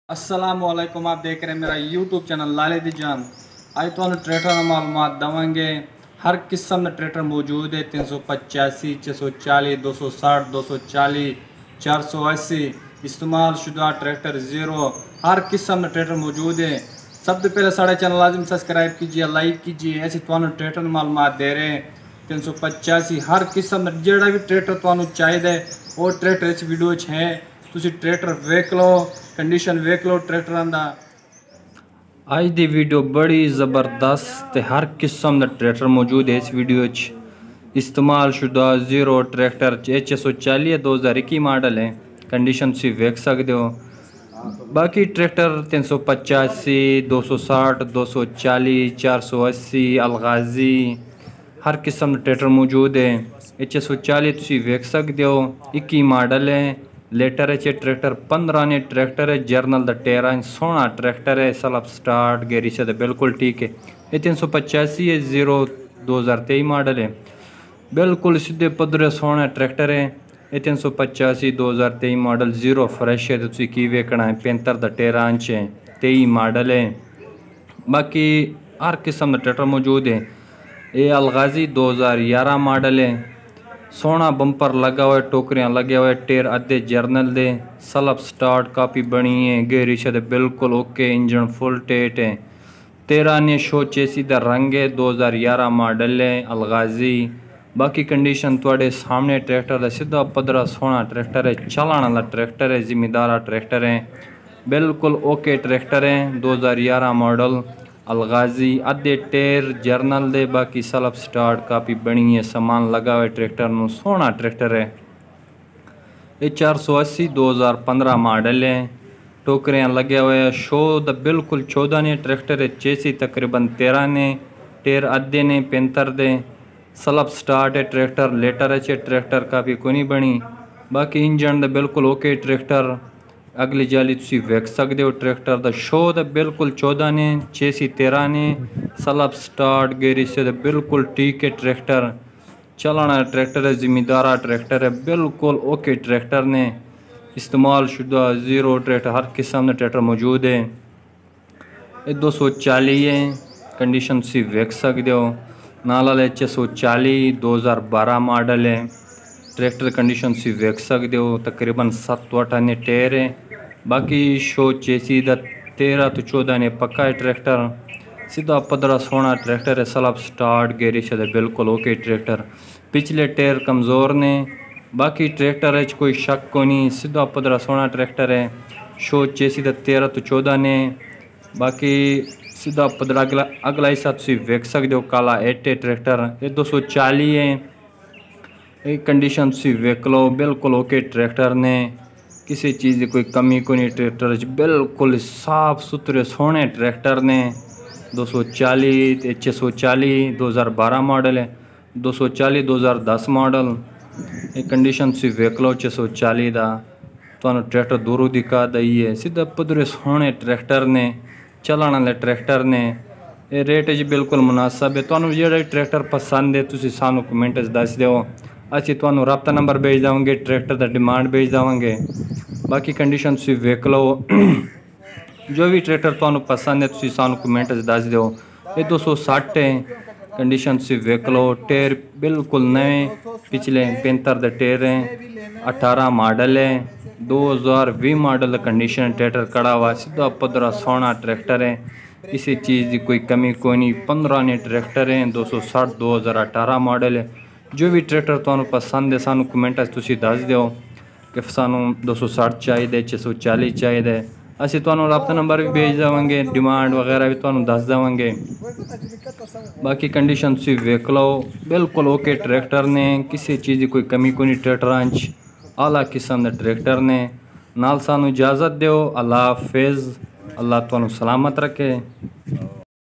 अस्सलामुअलैकुम। आप देख रहे हैं मेरा यूट्यूब चैनल लाले दी जान। आज तो ट्रैक्टर मालूमात देंगे। हर किस्म का ट्रैक्टर मौजूद है। 385, 640, 260, 240, 480 इस्तेमाल शुदा ट्रैक्टर ज़ीरो, हर किस्म का ट्रैक्टर मौजूद है। सब तो पहले साढ़े चैनल लाजिम सब्सक्राइब कीजिए, लाइक कीजिए। ऐसे तो ट्रैक्टर मालूमात दे रहे हैं। 385 हर किस्म का जोड़ा भी ट्रैक्टर तो चाहिए वो ट्रैक्टर इस वीडियो है। तुसी ट्रैक्टर वेख लो, कंडीशन वेख लो ट्रैक्टर दा। आज दी वीडियो बड़ी ज़बरदस्त, हर किस्म का ट्रैक्टर मौजूद है इस वीडियो इस्तेमाल शुदा ज़ीरो ट्रैक्टर 640 2021 मॉडल है। कंडीशन तुसी वेख सकते हो। बाकी ट्रैक्टर 385, 260, 240, 480 अलगाजी हर किस्म का ट्रैक्टर मौजूद है। 640 तुसी वेख सकते हो, 21 मॉडल है। लेटर है ट्रैक्टर 15 ने ट्रैक्टर है। जर्नल द 13 सोहना ट्रैक्टर है। सलब स्टार्ट गेरी से बिल्कुल ठीक है। ये 385 है, ज़ीरो 2023 मॉडल है। बिल्कुल सीधे पदरे सोहना ट्रैक्टर है। ये 385 2023 मॉडल ज़ीरो फ्रैश है। तो की वेखना है 75 द 13 इंच है, 23 मॉडल है। बाकी हर किस्म का ट्रैक्टर मौजूद है। ये अलगाजी 2011 मॉडल है। सोना बंपर लगा हुआ है, टोकरियाँ लगे हुए, टेर अद्धे जर्नल दे। सलब स्टार्ट काफ़ी बनी है। गेरी से बिल्कुल ओके, इंजन फुल टेट है। 13 ने शो चेसी दा रंग है। 2011 मॉडल है अलगाजी। बाकी कंडीशन थोड़े सामने ट्रैक्टर है। सीधा पदरा सोना ट्रैक्टर है। चलाने वाला ट्रैक्टर है, जिम्मेदार ट्रैक्टर है। बिल्कुल ओके ट्रैक्टर है। 2011 मॉडल अलगाजी अद्धे टेर जर्नल दे। बाकी सलब स्टार्ट काफ़ी बनी है, सामान लगा हुआ है ट्रैक्टर में, सोना ट्रैक्टर है। ये 480 2015 मॉडल है। टोकरियाँ लगे हुए हैं। शो द बिल्कुल 14 ने ट्रैक्टर है। चेसी तकरीबन 13 ने, टेर अद्धे ने 75 दे। सलब स्टार्ट है ट्रैक्टर। लेटर है ट्रैक्टर काफ़ी कोनी बनी। बाकी इंजन द बिल्कुल ओके ट्रैक्टर। अगली जाली तुसी वेख सकते हो ट्रैक्टर दा शो दा बिल्कुल 14 ने, चेसी 13 ने। सलब स्टार्ट गेरी से बिल्कुल ठीक है ट्रैक्टर। चलाना ट्रैक्टर है, जिम्मेदार ट्रैक्टर है। बिल्कुल ओके ट्रैक्टर ने इस्तेमाल शुदा ज़ीरो ट्रैक्टर, हर किस्म का ट्रैक्टर मौजूद है। ये 240 है। कंडीशन तुसी वेख सकते हो। नाल 640 2012 मॉडल है। ट्रैक्टर कंडीशन तुसी वेख सकते हो। तकरीबन 7-8 ने टायर है। बाकी शो चेसी दा 13 तो 14 ने पक्का है ट्रैक्टर। सीधा पदरा सोना ट्रैक्टर है। सलब स्टार्ट गेरी से बिल्कुल ओके ट्रैक्टर। पिछले टायर कमज़ोर ने। बाकी ट्रैक्टर है कोई शक को नहीं। सीधा पदरा सोना ट्रैक्टर है। शो चेसी दा 13 तो 14 ने। बाकी सीधा पदरा अगला हिस्सा तुसी वेख सकते हो। काला 8 ट्रैक्टर। ये 240 है। एक कंडीशन तुसी वेख लो, बिल्कुल ओके ट्रैक्टर ने, किसी चीज़ की कोई कमी को नहीं। ट्रैक्टर बिल्कुल साफ सुथरे सोहने ट्रैक्टर ने। 240 640 2012 मॉडल है। 240 2010 मॉडल। एक कंडीशन तुसी वेख लो 640 दा। तो ट्रैक्टर दूरों दिखा दई है। सीधा पदरे सोहने ट्रैक्टर ने, चलाने वाले ट्रैक्टर ने। ये रेट जी बिल्कुल मुनासिब है। तो जो ट्रैक्टर पसंद है तुसी सानू कमेंट दस दो। असी तो रबता नंबर भेज देंगे, ट्रैक्टर का डिमांड भेज देंगे। बाकी कंडीशन तुसी वेख लो। जो भी ट्रैक्टर तो पसंद है तुसी सानू कमेंट दस दो। ये 260 है। कंडीशन तुसी वेख लो। टायर बिल्कुल नए, पिछले 75 दे टायर हैं। 18 मॉडल है। 2020 मॉडल कंडीशन ट्रैक्टर खड़ा हुआ। सीधा पदरा सोना ट्रैक्टर है, किसी चीज़ की कोई कमी कोई नहीं। 15 ने ट्रैक्टर है। 260 2018 मॉडल है। जो भी ट्रैक्टर तो पसंद है सानू कमेंट तुसी दस दो कि सानू 260 चाहिए, 640 चाहिए। असी तो रबता नंबर भी भेज देंगे, डिमांड वगैरह भी तो दस देंगे। बाकी कंडीशन तुसी वेख लो, बिल्कुल ओके ट्रैक्टर ने, किसी चीज़ की कोई कमी को नहीं। ट्रैक्टर आला किस्म के ट्रैक्टर ने। नाल सानू इजाज़त दो। अल्लाह हाफिज़। अल्लाह तुहानू सलामत रखे।